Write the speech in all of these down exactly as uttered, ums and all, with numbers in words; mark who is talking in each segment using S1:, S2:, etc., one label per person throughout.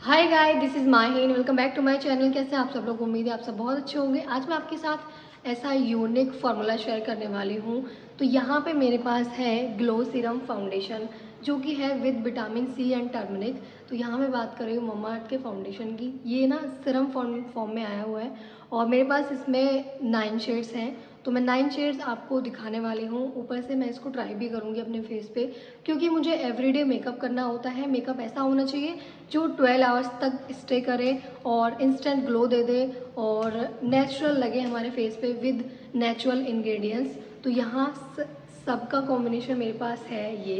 S1: Hi guys, this is Maheen. Welcome back to my channel. कैसे आप सब लोग? उम्मीद है आप सब बहुत अच्छे होंगे। आज मैं आपके साथ ऐसा यूनिक फार्मूला शेयर करने वाली हूँ। तो यहाँ पे मेरे पास है ग्लो सीरम फाउंडेशन जो कि है with vitamin C and turmeric. तो यहाँ मैं बात कर रही हूँ मम्मा अर्थ के फाउंडेशन की। ये ना सीरम फॉर्म फॉर्म में आया हुआ है और मेरे पास इसमें नाइन शेड्स हैं। तो मैं नाइन शेड्स आपको दिखाने वाली हूँ। ऊपर से मैं इसको ट्राई भी करूँगी अपने फेस पे, क्योंकि मुझे एवरीडे मेकअप करना होता है। मेकअप ऐसा होना चाहिए जो ट्वेल्व आवर्स तक स्टे करे और इंस्टेंट ग्लो दे दे और नेचुरल लगे हमारे फेस पे विद नेचुरल इंग्रेडिएंट्स। तो यहाँ सबका कॉम्बिनेशन मेरे पास है ये।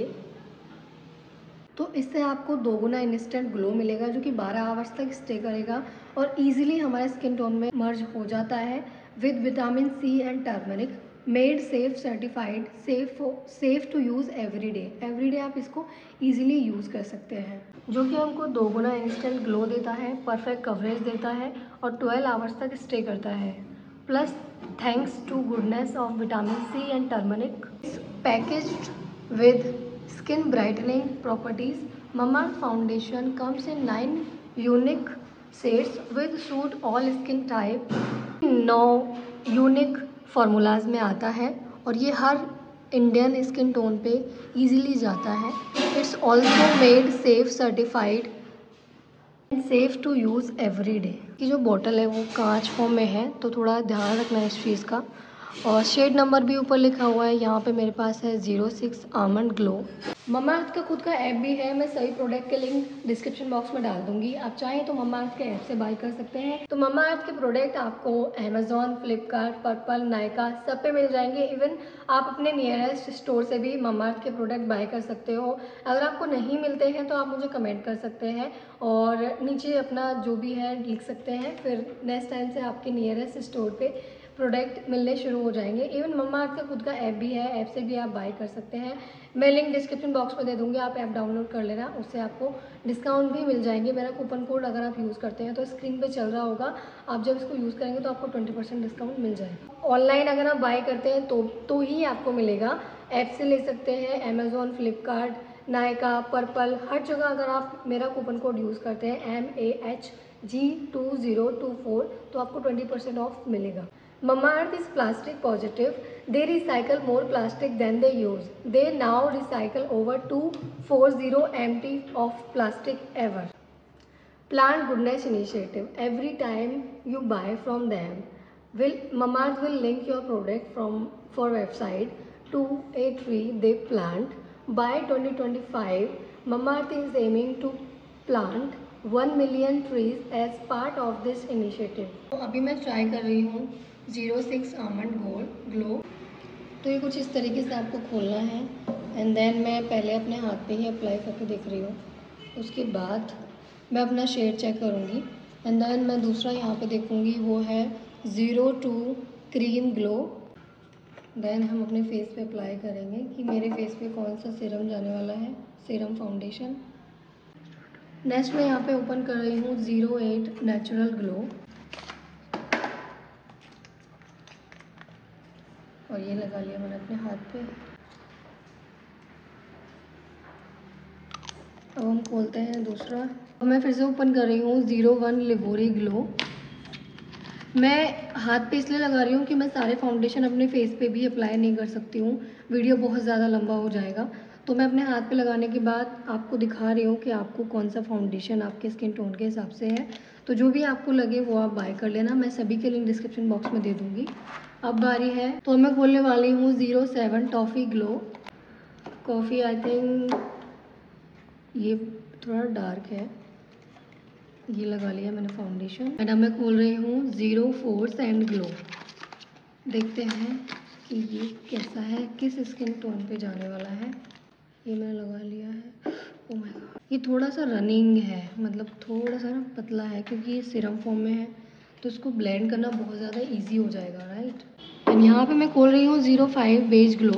S1: तो इससे आपको दोगुना इंस्टेंट ग्लो मिलेगा जो कि बारह आवर्स तक स्टे करेगा और इजीली हमारे स्किन टोन में मर्ज हो जाता है with vitamin C and turmeric. Made safe certified, safe safe to use every day. Every day आप इसको इजीली यूज़ कर सकते हैं, जो कि हमको दोगुना इंस्टेंट ग्लो देता है, परफेक्ट कवरेज देता है और ट्वेल्व आवर्स तक स्टे करता है। Plus thanks to goodness of vitamin C and turmeric packaged with skin brightening properties. Mamaearth foundation comes in nine unique shades with suit all skin type. नौ unique formulas में आता है और ये हर इंडियन स्किन टोन पे easily जाता है। It's also made safe certified and safe to use every day. की जो बॉटल है वो कांच फॉर्म में है, तो थोड़ा ध्यान रखना है इस चीज़ का। और शेड नंबर भी ऊपर लिखा हुआ है। यहाँ पे मेरे पास है zero six almond glow. Mamaearth का खुद का ऐप भी है। मैं सभी प्रोडक्ट के लिंक डिस्क्रिप्शन बॉक्स में डाल दूंगी। आप चाहें तो ममाअर्थ के ऐप से बाय कर सकते हैं। तो ममाअर्थ के प्रोडक्ट आपको अमेजोन, फ्लिपकार्ट, पर्पल, नायका सब पे मिल जाएंगे। इवन आप अपने नियरेस्ट स्टोर से भी ममाअर्थ के प्रोडक्ट बाय कर सकते हो। अगर आपको नहीं मिलते हैं तो आप मुझे कमेंट कर सकते हैं और नीचे अपना जो भी है लिख सकते हैं। फिर नेक्स्ट टाइम से आपके नियरेस्ट स्टोर पे प्रोडक्ट मिलने शुरू हो जाएंगे। इवन ममाअर्थ का खुद का ऐप भी है, ऐप से भी आप बाय कर सकते हैं। मैं लिंक डिस्क्रिप्शन बॉक्स में दे दूंगी, आप ऐप डाउनलोड कर लेना, उससे आपको डिस्काउंट भी मिल जाएंगे। मेरा कूपन कोड अगर आप यूज़ करते हैं तो स्क्रीन पे चल रहा होगा। आप जब इसको यूज़ करेंगे तो आपको ट्वेंटी परसेंट डिस्काउंट मिल जाएगा। ऑनलाइन अगर आप बाय करते हैं तो तो ही आपको मिलेगा। ऐप से ले सकते हैं, अमेजोन, फ्लिपकार्ट, नायका, पर्पल, हर जगह अगर आप मेरा कूपन कोड यूज़ करते हैं M A H G two zero two four तो आपको ट्वेंटी परसेंट ऑफ मिलेगा। Mamaearth is plastic positive. They recycle more plastic than they use. They now recycle over two hundred forty empty of plastic ever. Plant Goodness Initiative. Every time you buy from them, will Mamaearth will link your product from for website to a tree they plant. By twenty twenty-five, Mamaearth is aiming to plant one million trees as part of this initiative. तो अभी मैं try कर रही हूँ zero six almond gold glow. तो ये कुछ इस तरीके से आपको खोलना है एंड देन मैं पहले अपने हाथ पे ही अप्लाई करके देख रही हूँ। उसके बाद मैं अपना शेड चेक करूँगी एंड देन मैं दूसरा यहाँ पे देखूँगी, वो है zero two cream glow. Then हम अपने फेस पे अप्लाई करेंगे कि मेरे फेस पे कौन सा सीरम जाने वाला है, सीरम फाउंडेशन। नेक्स्ट मैं यहाँ पे ओपन कर रही हूँ ज़ीरो एट नेचुरल ग्लो और ये लगा लिया मैंने अपने हाथ पे। अब हम खोलते हैं दूसरा। अब मैं फिर से ओपन कर रही हूँ ज़ीरो वन लिवोरी ग्लो। मैं हाथ पे इसलिए लगा रही हूँ कि मैं सारे फाउंडेशन अपने फेस पे भी अप्लाई नहीं कर सकती हूँ, वीडियो बहुत ज़्यादा लंबा हो जाएगा। तो मैं अपने हाथ पे लगाने के बाद आपको दिखा रही हूँ कि आपको कौन सा फाउंडेशन आपके स्किन टोन के हिसाब से है। तो जो भी आपको लगे वो आप बाय कर लेना। मैं सभी के लिंक डिस्क्रिप्शन बॉक्स में दे दूँगी। अब बारी है तो मैं खोलने वाली हूँ zero seven toffee glow coffee. I think ये थोड़ा डार्क है। ये लगा लिया मैंने फाउंडेशन एंड अब मैं खोल रही हूँ ज़ीरो फोर सैंड ग्लो। देखते हैं कि ये कैसा है, किस स्किन टोन पे जाने वाला है। ये मैंने लगा लिया है। ओह माय गॉड, ये थोड़ा सा रनिंग है, मतलब थोड़ा सा ना पतला है क्योंकि ये सीरम फॉर्म में है, तो इसको ब्लेंड करना बहुत ज़्यादा इजी हो जाएगा, राइट। एंड यहाँ पे मैं खोल रही हूँ zero five beige glow.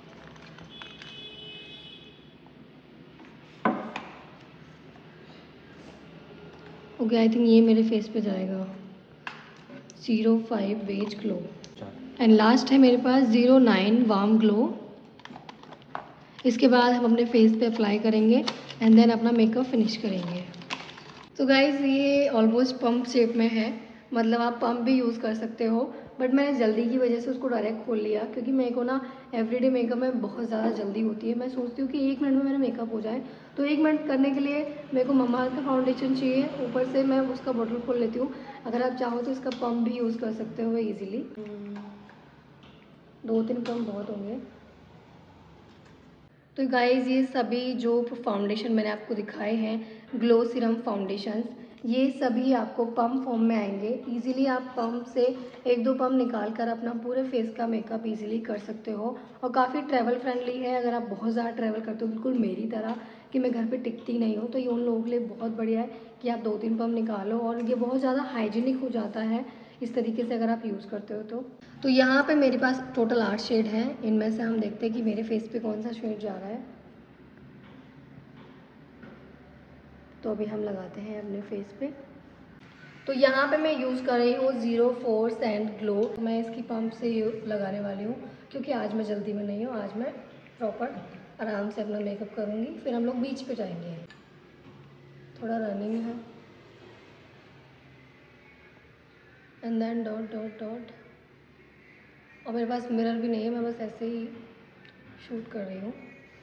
S1: Okay, I think ये मेरे फेस पे जाएगा zero five beige glow. And last है मेरे पास ज़ीरो नाइन वार्म ग्लो। इसके बाद हम अपने फेस पे अप्लाई करेंगे एंड देन अपना मेकअप फिनिश करेंगे। तो गाइज़ ये ऑलमोस्ट पम्प शेप में है, मतलब आप पम्प भी यूज़ कर सकते हो, बट मैंने जल्दी की वजह से उसको डायरेक्ट खोल लिया क्योंकि मेरे को ना एवरीडे मेकअप में बहुत ज़्यादा जल्दी होती है। मैं सोचती हूँ कि एक मिनट में मेरा मेकअप हो जाए, तो एक मिनट करने के लिए मेरे को ममाअर्थ का फाउंडेशन चाहिए, ऊपर से मैं उसका बॉटल खोल लेती हूँ। अगर आप चाहो तो इसका पम्प भी यूज़ कर सकते हो ईजिली, दो तीन पम्प बहुत होंगे। तो गाइज़ ये सभी जो फाउंडेशन मैंने आपको दिखाए हैं ग्लो सीरम फाउंडेशंस, ये सभी आपको पम्प फॉर्म में आएंगे। इजीली आप पम्प से एक दो पम्प निकाल कर अपना पूरे फेस का मेकअप इजीली कर सकते हो, और काफ़ी ट्रैवल फ्रेंडली है। अगर आप बहुत ज़्यादा ट्रैवल करते हो, बिल्कुल मेरी तरह कि मैं घर पे टिकती नहीं हूँ, तो ये उन लोगों के लिए बहुत बढ़िया है कि आप दो तीन पम्प निकालो, और ये बहुत ज़्यादा हाइजीनिक हो जाता है इस तरीके से अगर आप यूज़ करते हो तो। तो यहाँ पे मेरे पास टोटल आठ शेड हैं, इनमें से हम देखते हैं कि मेरे फेस पे कौन सा शेड जा रहा है। तो अभी हम लगाते हैं अपने फेस पे। तो यहाँ पे मैं यूज़ कर रही हूँ ज़ीरो फोर सैंड ग्लो। मैं इसकी पंप से लगाने वाली हूँ क्योंकि आज मैं जल्दी में नहीं हूँ, आज मैं प्रॉपर आराम से अपना मेकअप करूँगी, फिर हम लोग बीच पे जाएंगे। थोड़ा रनिंग है, and then dot dot dot. और मेरे पास मिरर भी नहीं है, मैं बस ऐसे ही शूट कर रही हूँ।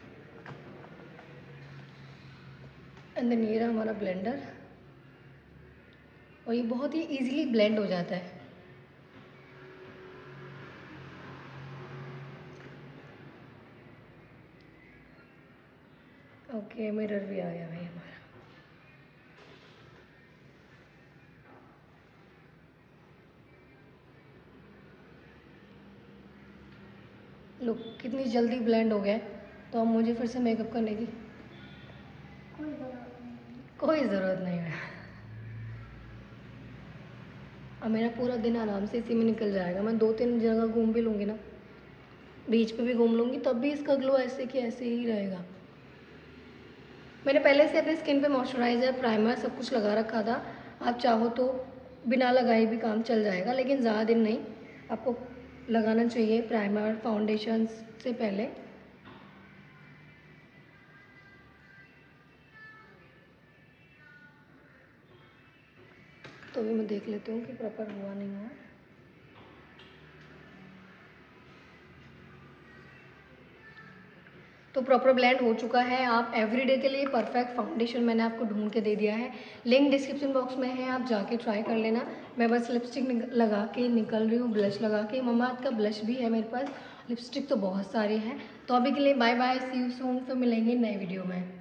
S1: एंड देन ये रहा हमारा ब्लेंडर, और ये बहुत ही इजीली ब्लेंड हो जाता है। ओके, मिरर भी आ गया भाई हमारा। लुक कितनी जल्दी ब्लेंड हो गया। तो अब मुझे फिर से मेकअप करने की कोई ज़रूरत नहीं है। अब मेरा पूरा दिन आराम से इसी में निकल जाएगा। मैं दो तीन जगह घूम भी लूँगी ना, बीच पे भी घूम लूँगी, तब भी इसका ग्लो ऐसे कि ऐसे ही रहेगा। मैंने पहले से अपनी स्किन पे मॉइस्चराइज़र, प्राइमर सब कुछ लगा रखा था। आप चाहो तो बिना लगाए भी काम चल जाएगा, लेकिन ज़्यादा दिन नहीं आपको लगाना चाहिए प्राइमर फाउंडेशन से पहले। तो भी मैं देख लेती हूँ कि प्रॉपर हुआ नहीं हुआ। तो प्रॉपर ब्लेंड हो चुका है। आप एवरीडे के लिए परफेक्ट फाउंडेशन मैंने आपको ढूंढ के दे दिया है, लिंक डिस्क्रिप्शन बॉक्स में है, आप जाके ट्राई कर लेना। मैं बस लिपस्टिक लगा के निकल रही हूँ, ब्लश लगा के। ममाअर्थ का ब्लश भी है मेरे पास, लिपस्टिक तो बहुत सारी हैं। तो अभी के लिए bye bye, see you soon, फिर मिलेंगे नए वीडियो में।